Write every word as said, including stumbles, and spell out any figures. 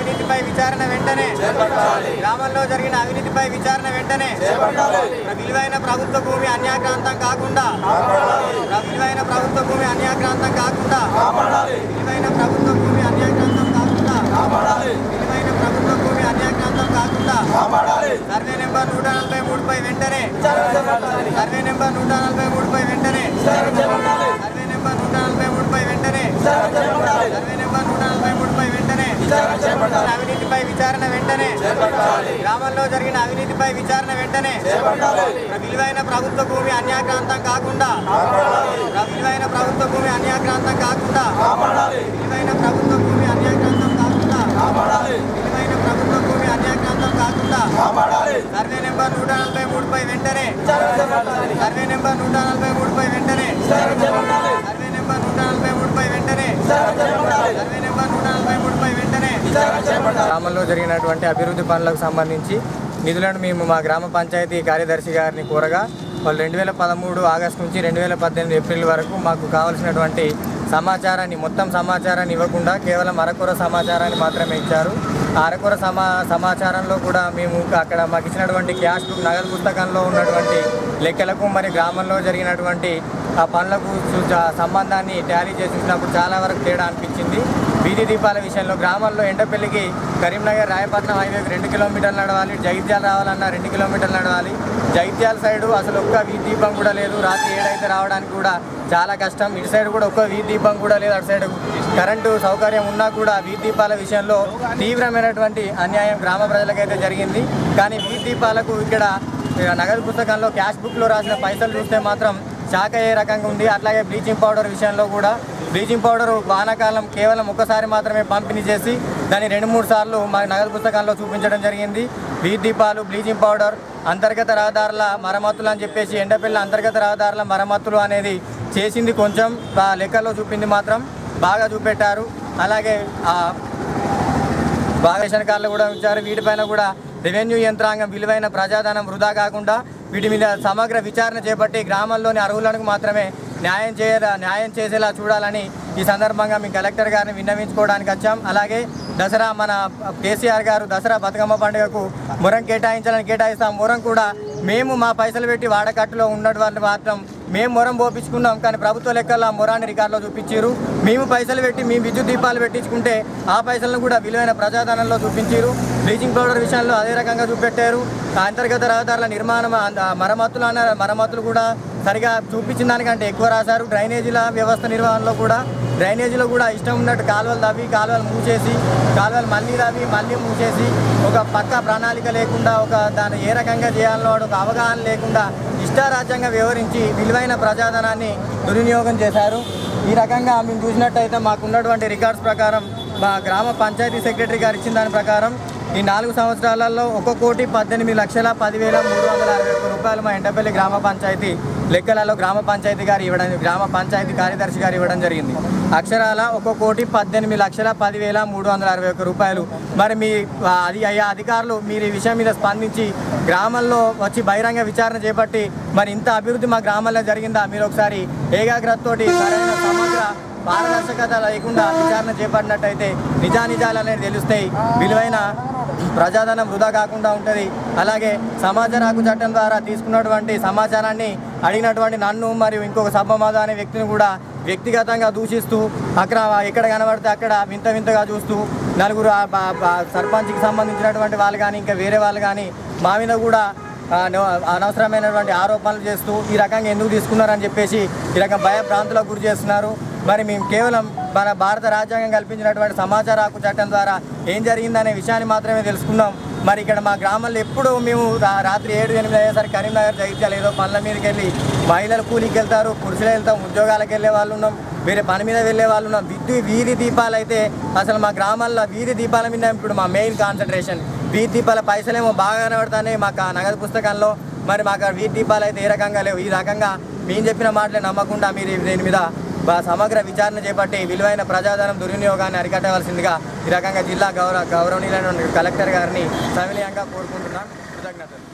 అవినీతిపై విచారణ వెంటనే గ్రామంలో జరిగిన అవినీతిపై విచారణ వెంటనే విలువైన ప్రభుత్వ భూమి అన్యాక్రాంతం కాకుండా విలువైన ప్రభుత్వ భూమి అన్యాక్రాంతం కాకుండా విలువైన ప్రభుత్వ భూమి అన్యాక్రాంతం కాకుండా విలువైన ప్రభుత్వ భూమి అన్యాక్రాంతం కాకుండా సర్వే నెంబర్ నూట నలభై మూడు పై వెంటనే సర్వే నెంబర్ నూట నలభై మూడు పై వెంటనే సర్వే నెంబర్ నూట నలభై మూడు పై వెంటనే సర్వే నెంబర్ నూట నలభై మూడు పై వెంటనే అవినీతిపై విచారణ వెంటనే గ్రామంలో జరిగిన అవినీతిపై విచారణ వెంటనే విలువైన ప్రభుత్వ భూమి అన్యాక్రాంతం కాకుండా విలువైన ప్రభుత్వ భూమి అన్యాక్రాంతం కాకుండా విలువైన ప్రభుత్వ భూమి అన్యాక్రాంతం కాకుండా విలువైన ప్రభుత్వ భూమి అన్యాక్రాంతం కాకుండా సర్వే నెంబర్ నూట నలభై మూడు పై వెంటనే సర్వే నెంబర్ నూట నలభై మూడు పై వెంటనే సర్వే నెంబర్ నూట నలభై మూడు పై వెంటనే సర్వే నెంబర్ నూట నలభై మూడు పై వెంటనే గ్రామంలో జరిగినటువంటి అభివృద్ధి పనులకు సంబంధించి నిధులను మేము మా గ్రామ పంచాయతీ కార్యదర్శి గారిని కోరగా వాళ్ళు రెండు వేల పదమూడు ఆగస్టు నుంచి రెండు వేల పద్దెనిమిది ఏప్రిల్ వరకు మాకు కావాల్సినటువంటి సమాచారాన్ని మొత్తం సమాచారాన్ని ఇవ్వకుండా కేవలం అరకొర సమాచారాన్ని మాత్రమే ఇచ్చారు. ఆ అరకొర సమా సమాచారంలో కూడా మేము అక్కడ మాకు ఇచ్చినటువంటి క్యాష్ బుక్ నగదు పుస్తకంలో ఉన్నటువంటి లెక్కలకు మరి గ్రామంలో జరిగినటువంటి ఆ పనులకు సంబంధాన్ని టాలీ చేసినప్పుడు చాలా వరకు తేడా అనిపించింది. వీధి దీపాల విషయంలో గ్రామంలో ఎండపల్లికి కరీంనగర్ రాయపట్నం హైవేకి రెండు కిలోమీటర్లు నడవాలి, జగిత్యాల రావాలన్నా రెండు కిలోమీటర్లు నడవాలి. జగిత్యాల సైడు అసలు ఒక్క వీధి దీపం కూడా లేదు, రాత్రి ఏడైతే రావడానికి కూడా చాలా కష్టం. ఇటు సైడ్ కూడా ఒక్క వీధి దీపం కూడా లేదు. అటు సైడ్ కరెంటు సౌకర్యం ఉన్నా కూడా వీధి దీపాల విషయంలో తీవ్రమైనటువంటి అన్యాయం గ్రామ ప్రజలకైతే జరిగింది. కానీ వీధి దీపాలకు ఇక్కడ నగదు పుస్తకంలో క్యాష్ బుక్లో రాసిన పైసలు చూస్తే మాత్రం శాఖ ఏ రకంగా ఉంది. అట్లాగే బ్లీచింగ్ పౌడర్ విషయంలో కూడా బ్లీచింగ్ పౌడర్ వానాకాలం కేవలం ఒక్కసారి మాత్రమే పంపిణీ చేసి దాన్ని రెండు మూడు సార్లు మా నగదు పుస్తకాల్లో చూపించడం జరిగింది. వీధి దీపాలు, బ్లీచింగ్ పౌడర్, అంతర్గత రహదారుల మరమ్మతులు అని చెప్పేసి ఎండపల్లి అంతర్గత రహదారుల మరమ్మతులు అనేది చేసింది కొంచెం, లెక్కల్లో చూపింది మాత్రం బాగా చూపెట్టారు. అలాగే బాగా రేషన్ కార్డులు కూడా ఉంచారు. వీటిపైన కూడా రెవెన్యూ యంత్రాంగం విలువైన ప్రజాధనం వృధా కాకుండా వీటి మీద సమగ్ర విచారణ చేపట్టి గ్రామంలోని అర్హులకు మాత్రమే న్యాయం చేయ న్యాయం చేసేలా చూడాలని ఈ సందర్భంగా మేము కలెక్టర్ గారిని విన్నవించుకోవడానికి వచ్చాం. అలాగే దసరా మన కేసీఆర్ గారు దసరా బతుకమ్మ పండుగకు మురం కేటాయించాలని కేటాయిస్తాం. మురం కూడా మేము మా పైసలు పెట్టి వాడకట్టులో ఉన్నటువంటి మాత్రం మేము మొరం పోపించుకున్నాం. కానీ ప్రభుత్వ లెక్కల్లో ఆ మొరాన్ని రికార్డులో చూపించారు. మేము పైసలు పెట్టి మేము విద్యుత్ దీపాలు పెట్టించుకుంటే ఆ పైసలను కూడా విలువైన ప్రజాధనంలో చూపించారు. బ్లీచింగ్ పౌడర్ విషయంలో అదే రకంగా చూపెట్టారు. అంతర్గత రహదారుల నిర్మాణం మరమ్మతులు అన్న మరమ్మతులు కూడా సరిగా చూపించిన దానికంటే ఎక్కువ రాశారు. డ్రైనేజీల వ్యవస్థ నిర్వహణలో కూడా డ్రైనేజీలో కూడా ఇష్టం ఉన్నట్టు కాలువలు తవ్వి కాలువలు మూసేసి కాలువలు మళ్ళీ తవ్వి మళ్ళీ మూసేసి ఒక పక్క ప్రణాళిక లేకుండా ఒక దాన్ని ఏ రకంగా చేయాలో ఒక అవగాహన లేకుండా ఇష్టారాజ్యంగా వ్యవహరించి విలువైన ప్రజాధనాన్ని దుర్వినియోగం చేశారు. ఈ రకంగా మేము చూసినట్టయితే మాకున్నటువంటి రికార్డ్స్ ప్రకారం మా గ్రామ పంచాయతీ సెక్రటరీ గారు ఇచ్చిన దాని ప్రకారం ఈ నాలుగు సంవత్సరాలలో ఒక కోటి పద్దెనిమిది లక్షల పదివేల మూడు వందల అరవై ఒక్క రూపాయలు మా ఎండపల్లి గ్రామ పంచాయతీ లెక్కలలో గ్రామ పంచాయతీ గారు ఇవ్వడం గ్రామ పంచాయతీ కార్యదర్శి గారు ఇవ్వడం జరిగింది. అక్షరాల ఒక కోటి పద్దెనిమిది లక్షల పదివేల మూడు వందల అరవై ఒక్క రూపాయలు. మరి మీ అది అయ్యా అధికారులు మీరు ఈ విషయం మీద స్పందించి గ్రామంలో వచ్చి బహిరంగ విచారణ చేపట్టి మరి ఇంత అభివృద్ధి మా గ్రామంలో జరిగిందా మీరు ఒకసారి ఏకాగ్రతతోటి సరైన సమగ్ర పారదర్శకత లేకుండా విచారణ చేపట్టినట్టయితే నిజానిజాలు అనేది తెలుస్తాయి. విలువైన ప్రజాధనం వృధా కాకుండా ఉంటుంది. అలాగే సమాచార హక్కు చట్టం ద్వారా తీసుకున్నటువంటి సమాచారాన్ని అడిగినటువంటి నన్ను మరియు ఇంకొక సబ్బమాధ అనే వ్యక్తిని కూడా వ్యక్తిగతంగా దూషిస్తూ అక్కడ ఎక్కడ కనబడితే అక్కడ వింత వింతగా చూస్తూ నలుగురు సర్పంచ్కి సంబంధించినటువంటి వాళ్ళు కానీ ఇంకా వేరే వాళ్ళు కానీ మా మీద కూడా అనవసరమైనటువంటి ఆరోపణలు చేస్తూ ఈ రకంగా ఎందుకు తీసుకున్నారని చెప్పేసి ఈ రకం భయభ్రాంతులకు గురి చేస్తున్నారు. మరి మేము కేవలం మన భారత రాజ్యాంగం కల్పించినటువంటి సమాచార హక్కు చట్టం ద్వారా ఏం జరిగిందనే విషయాన్ని మాత్రమే తెలుసుకున్నాం. మరి ఇక్కడ మా గ్రామంలో ఎప్పుడు మేము రాత్రి ఏడు ఎనిమిది అయ్యేసరికి కరీంనగర్ జగిత్యాల ఏదో పనుల మీదకి వెళ్ళి మహిళలు కూలికి వెళ్తారు, పురుషులు వెళ్తాం, ఉద్యోగాలకు వెళ్ళే వాళ్ళు ఉన్నాం, వేరే పని మీద వెళ్ళే వాళ్ళు ఉన్నాం. విద్యుత్ వీధి దీపాలు అయితే అసలు మా గ్రామాల్లో వీధి దీపాల మీద ఇప్పుడు మా మెయిన్ కాన్సన్ట్రేషన్. వీధి దీపాల పైసలేమో బాగా కనబడతాయి మాకు నగదు పుస్తకంలో. మరి మాకు వీధి దీపాలు అయితే ఏ రకంగా లేవు. ఈ రకంగా మేము చెప్పిన మాటలే నమ్మకుండా మీరు దీని మీద సమగ్ర విచారణ చేపట్టి విలువైన ప్రజాధనం దుర్వినియోగాన్ని అరికట్టవలసిందిగా ఈ రకంగా జిల్లా గౌరవ గౌరవనీయులైన కలెక్టర్ గారిని సవినయంగా కోరుకుంటున్నాను. కృతజ్ఞతలు.